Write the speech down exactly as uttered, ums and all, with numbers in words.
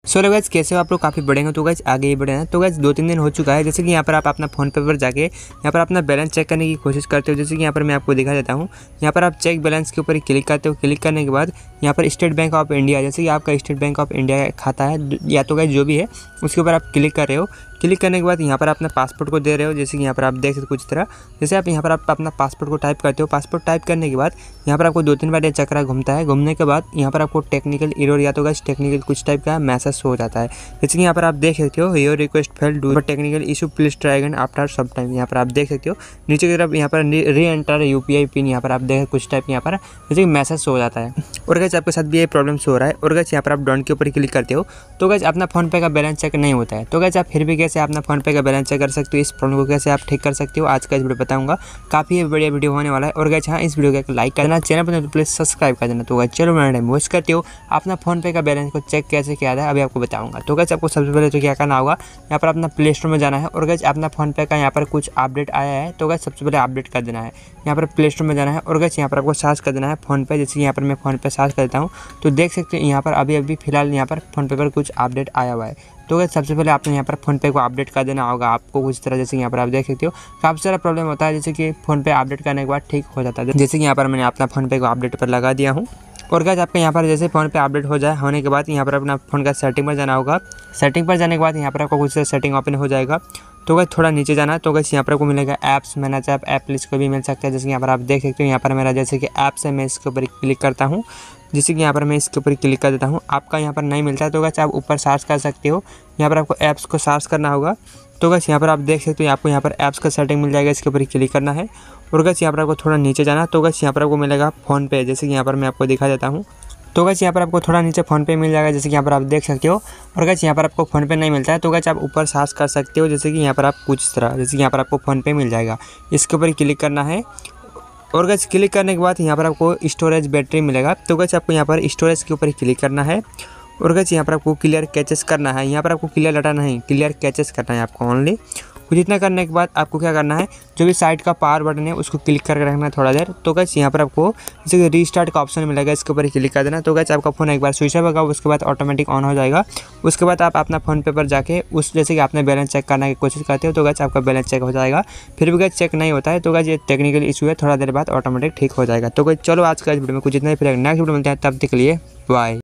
So guys कैसे हो आप लोग, काफ़ी बढ़ेंगे तो गाइस आगे ही बढ़े हैं। तो गाइस दो तीन दिन हो चुका है, जैसे कि यहाँ पर आप अपना फ़ोन पे पर जाके यहाँ पर अपना बैलेंस चेक करने की कोशिश करते हो। जैसे कि यहाँ पर मैं आपको दिखा देता हूँ। यहाँ पर आप चेक बैलेंस के ऊपर क्लिक करते हो। क्लिक करने के बाद यहाँ पर स्टेट बैंक ऑफ इंडिया, जैसे कि आपका स्टेट बैंक ऑफ इंडिया खाता है या तो गाइस जो भी है उसके ऊपर आप क्लिक कर रहे हो। क्लिक करने के बाद यहाँ पर अपना पासपोर्ट को दे रहे हो। जैसे कि यहाँ पर आप देख सकते हो कुछ तरह, जैसे आप यहाँ पर आप अपना पासपोर्ट को टाइप करते हो। पासपोर्ट टाइप करने के बाद यहाँ पर आपको दो तीन बार ये चक्रा घूमता है। घूमने के बाद यहाँ पर आपको टेक्निकल एरर या तो गाइस टेक्निकल कुछ टाइप का मैसेज हो जाता है। जैसे कि यहाँ पर आप देख सकते हो, your request failed due technical issue, please try again after some time. यहाँ पर आप देख सकते हो नीचे की तरफ यहाँ पर री एंटर यूपीआई पिन, यहाँ पर आप देख कुछ टाइप यहाँ पर जैसे कि मैसेज हो जाता है। और गाइस आपके साथ भी ये प्रॉब्लम हो रहा है। और गाइस यहाँ पर आप डन के ऊपर क्लिक करते हो तो गाइस अपना फोन पे का बैलेंस चेक नहीं होता है। तो गाइस आप फिर भी कैसे अपना फोन पे का बैलेंस चेक कर सकते हो, इस प्रॉब्लम को कैसे आप ठीक कर सकते हो, आज का इस वीडियो बताऊंगा। काफ़ी बढ़िया वीडियो होने वाला है। और गाइस हाँ, इस वीडियो को एक लाइक कर देना, चैनल पर तो प्लीज सब्सक्राइब कर देना। तो गाइस चलो मेरा टाइम वेस्ट करते हो, अपना फोन पे का बैलेंस को चेक कैसे किया जाए अभी आपको बताऊंगा। तो गाइस आपको सबसे पहले तो क्या करना होगा, यहाँ पर अपना प्ले स्टोर में जाना है। और गाइस अपना फोन पे का यहाँ पर कुछ अपडेट आया है तो गाइस सबसे पहले अपडेट कर देना है। यहाँ पर प्ले स्टोर में जाना है और गाइस यहाँ पर आपको सर्च कर देना है फोन पे। जैसे यहाँ पर मैं फोन पे सर्च करता हूँ तो देख सकते हैं यहाँ पर अभी अभी फिलहाल यहाँ पर फोन पे पर कुछ अपडेट आया हुआ है। तो गाइस सबसे पहले आपने यहाँ पर फोन पे को अपडेट कर देना होगा आपको कुछ तरह। जैसे यहाँ पर आप देख सकते हो काफ़ी सारा प्रॉब्लम होता है, जैसे कि फोन पे अपडेट करने के बाद ठीक हो जाता है। जैसे कि यहाँ पर मैंने अपना फोन पे को अपडेट पर लगा दिया हूँ। और गाइस आपका यहाँ पर जैसे फ़ोन पे अपडेट हो जाए, होने के बाद यहाँ पर अपना फ़ोन का सेटिंग पर जाना होगा। सेटिंग पर जाने के बाद यहाँ पर आपको कुछ सेटिंग ओपन हो जाएगा। तो गाइस थोड़ा नीचे जाना है तो गाइस यहाँ पर आपको मिलेगा apps manage app, app list को भी मिल सकता है। जैसे कि यहाँ पर आप देख सकते हो यहाँ पर मेरा जैसे कि ऐप्स है, मैं इसके ऊपर क्लिक करता हूँ। जैसे कि यहाँ पर मैं इसके ऊपर क्लिक कर देता हूँ, आपका यहाँ पर नहीं मिलता है तो गाइस आप ऊपर सर्च कर सकते हो। यहाँ पर आपको ऐप्स को सर्च करना होगा। तो गाइस यहाँ पर आप देख सकते हो आपको यहाँ पर ऐप्स का सेटिंग मिल जाएगा, इसके ऊपर क्लिक करना है। और गाइस यहाँ पर आपको थोड़ा नीचे जाना तो गाइस यहाँ पर आपको मिलेगा फ़ोन पे। जैसे कि यहाँ पर मैं आपको दिखा देता हूँ तो गाइस यहाँ पर आपको थोड़ा नीचे फ़ोन पे मिल जाएगा, जैसे कि यहाँ पर आप देख सकते हो। और गाइस यहाँ पर आपको फ़ोन पे नहीं मिलता है तो गाइस आप ऊपर सर्च कर सकते हो। जैसे कि यहाँ पर आप कुछ तरह, जैसे कि यहाँ पर आपको फ़ोन पे मिल जाएगा, इसके ऊपर क्लिक करना है। और गाइस क्लिक करने के बाद यहाँ पर आपको स्टोरेज बैटरी मिलेगा तो गाइस आपको यहाँ पर स्टोरेज के ऊपर क्लिक करना है। और गाइस यहाँ पर आपको क्लियर कैचेस करना है। यहाँ पर आपको क्लियर डाटा नहीं, क्लियर कैचेस करना है आपको ओनली। कुछ इतना करने के बाद आपको क्या करना है, जो भी साइड का पावर बटन है उसको क्लिक करके रखना है थोड़ा देर। तो गाइस यहाँ पर आपको जैसे कि रीस्टार्ट का ऑप्शन मिलेगा, इसके ऊपर क्लिक कर देना। तो गाइस आपका फ़ोन एक बार स्विच ऑफ होगा, उसके बाद ऑटोमेटिक ऑन हो जाएगा। उसके बाद आप अपना फ़ोन पे पर जाके उस जैसे कि आपने बैलेंस चेक करने की कोशिश करते हो तो गाइस आपका बैलेंस चेक हो जाएगा। फिर भी गाइस चेक नहीं होता है तो गाइस ये टेक्निकल इशू है, थोड़ा देर बाद ऑटोमेटिक ठीक हो जाएगा। तो गाइस चलो आज का इस वीडियो में कुछ इतना ही, फिर नेक्स्ट वीडियो मिलते हैं, तब तक के लिए बाय।